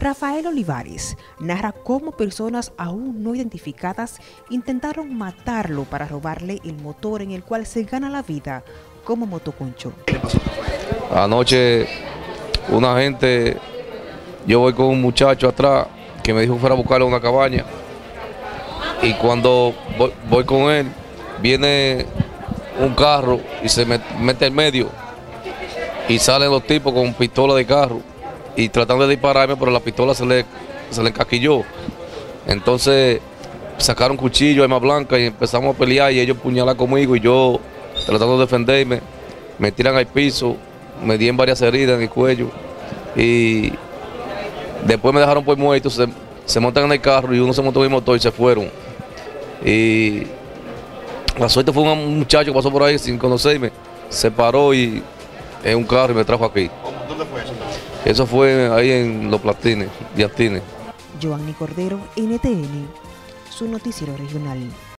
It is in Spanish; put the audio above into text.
Rafael Olivares narra cómo personas aún no identificadas intentaron matarlo para robarle el motor en el cual se gana la vida como motoconcho. Anoche una gente, yo voy con un muchacho atrás que me dijo que fuera a buscarle a una cabaña, y cuando voy con él, viene un carro y se mete en medio y salen los tipos con pistola de carro y tratando de dispararme, pero la pistola se le encaquilló. Entonces sacaron cuchillo, arma blanca, y empezamos a pelear, y ellos puñalan conmigo, y yo tratando de defenderme, me tiran al piso, me dieron varias heridas en el cuello, y después me dejaron por muerto. Se montan en el carro y uno se montó en el motor y se fueron. Y la suerte fue un muchacho que pasó por ahí sin conocerme, se paró y en un carro y me trajo aquí. ¿Dónde fue eso? Eso fue ahí en Los Platines, Diastines. Joanny Cordero, NTN, su noticiero regional.